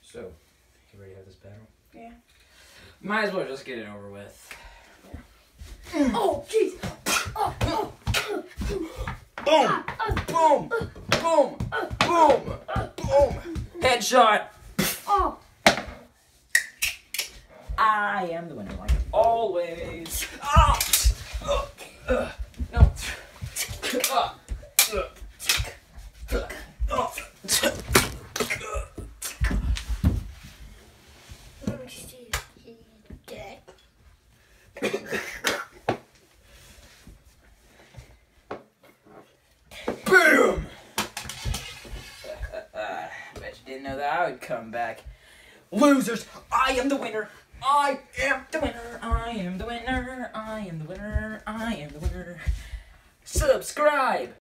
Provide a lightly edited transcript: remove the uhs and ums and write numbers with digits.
So, you ready to have this battle? Yeah. Might as well just get it over with. Oh, jeez. Boom! Boom! Boom! Boom! Boom! Headshot! Oh. I am the winner, like always. Ah! No. Let me see. He's dead. Boom! Bet you didn't know that I would come back. Losers, I am the winner. I am the winner. I am the winner. I am the winner. I am the winner. Subscribe.